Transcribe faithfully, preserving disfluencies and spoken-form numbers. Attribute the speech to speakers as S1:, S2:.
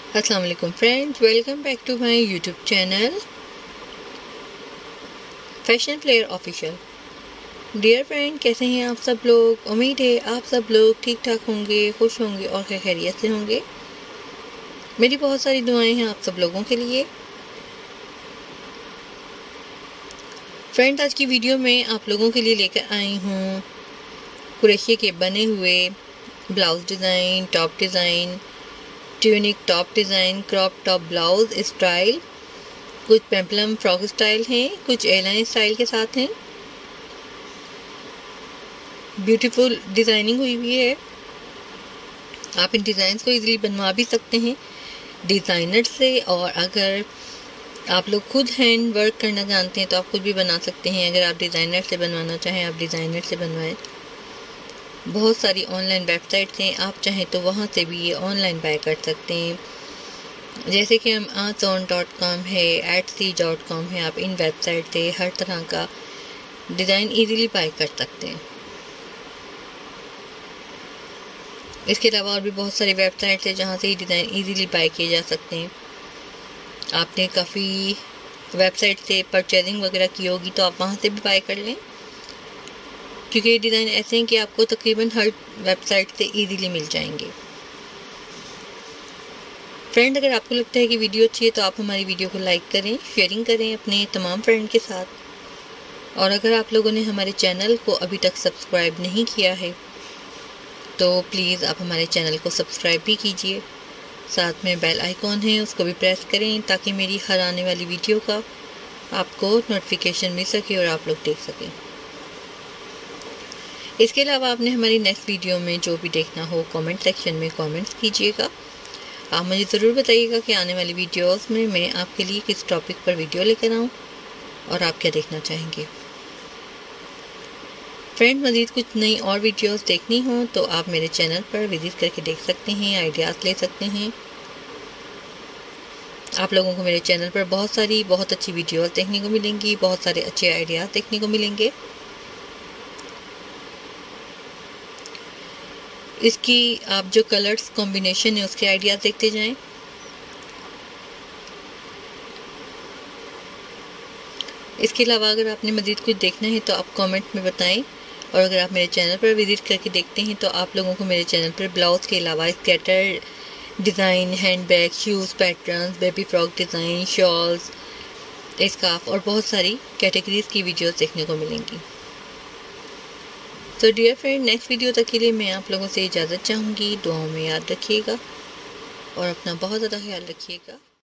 S1: अस्सलाम वालेकुम friends, welcome back to my YouTube channel fashion flair official. Dear friend, कैसे हैं आप सब लोग? उम्मीद है आप सब लोग ठीक ठाक होंगे, खुश होंगे और खैरियत से होंगे। मेरी बहुत सारी दुआएं हैं आप सब लोगों के लिए। फ्रेंड्स, आज की वीडियो में आप लोगों के लिए लेकर आई हूँ कुरेशिया के बने हुए blouse design, top design, tunic top design, crop top blouse style. कुछ पेम्पलम फ्रॉक स्टाइल हैं, कुछ एयरलाइन स्टाइल के साथ हैं। ब्यूटीफुल डिज़ाइनिंग हुई हुई है। आप इन डिज़ाइंस को इजीली बनवा भी सकते हैं डिज़ाइनर से, और अगर आप लोग खुद हैंड वर्क करना जानते हैं तो आप खुद भी बना सकते हैं। अगर आप डिज़ाइनर से बनवाना चाहें, आप डिज़ाइनर से बनवाएं। बहुत सारी ऑनलाइन वेबसाइट्स हैं, आप चाहें तो वहाँ से भी ये ऑनलाइन बाय कर सकते हैं। जैसे कि हम अमेज़न डॉट कॉम है, एटसी डॉट कॉम है, आप इन वेबसाइट से हर तरह का डिज़ाइन इजीली बाय कर सकते हैं। इसके अलावा और भी बहुत सारी वेबसाइट्स है जहाँ से ये डिज़ाइन इजीली बाय किए जा सकते हैं। आपने काफ़ी वेबसाइट से परचेजिंग वगैरह की होगी तो आप वहाँ से भी बाय कर लें, क्योंकि ये डिज़ाइन ऐसे हैं कि आपको तकरीबन हर वेबसाइट से इजीली मिल जाएंगे। फ्रेंड, अगर आपको लगता है कि वीडियो अच्छी है तो आप हमारी वीडियो को लाइक करें, शेयरिंग करें अपने तमाम फ्रेंड के साथ। और अगर आप लोगों ने हमारे चैनल को अभी तक सब्सक्राइब नहीं किया है तो प्लीज़ आप हमारे चैनल को सब्सक्राइब भी कीजिए। साथ में बेल आइकॉन है, उसको भी प्रेस करें ताकि मेरी हर आने वाली वीडियो का आपको नोटिफिकेशन मिल सके और आप लोग देख सकें। इसके अलावा आपने हमारी नेक्स्ट वीडियो में जो भी देखना हो कमेंट सेक्शन में कमेंट्स कीजिएगा। आप मुझे ज़रूर बताइएगा कि आने वाली वीडियोस में मैं आपके लिए किस टॉपिक पर वीडियो लेकर आऊँ और आप क्या देखना चाहेंगे। फ्रेंड, मज़ीद कुछ नई और वीडियोस देखनी हो तो आप मेरे चैनल पर विज़िट करके देख सकते हैं, आइडियाज़ ले सकते हैं। आप लोगों को मेरे चैनल पर बहुत सारी बहुत अच्छी वीडियोस देखने को मिलेंगी, बहुत सारे अच्छे आइडियाज़ देखने को मिलेंगे। इसकी आप जो कलर्स कॉम्बिनेशन है उसके आइडियाज़ देखते जाएं। इसके अलावा अगर आपने मज़ीद कुछ देखना है तो आप कमेंट में बताएं, और अगर आप मेरे चैनल पर विज़िट करके देखते हैं तो आप लोगों को मेरे चैनल पर ब्लाउज़ के अलावा skater design, handbag, shoes patterns, baby frock design, shawls, scarf और बहुत सारी कैटेगरीज़ की वीडियोस देखने को मिलेंगी। तो डियर फ्रेंड, नेक्स्ट वीडियो तक के लिए मैं आप लोगों से इजाज़त चाहूँगी। दुआओं में याद रखिएगा और अपना बहुत ज़्यादा ख्याल रखिएगा।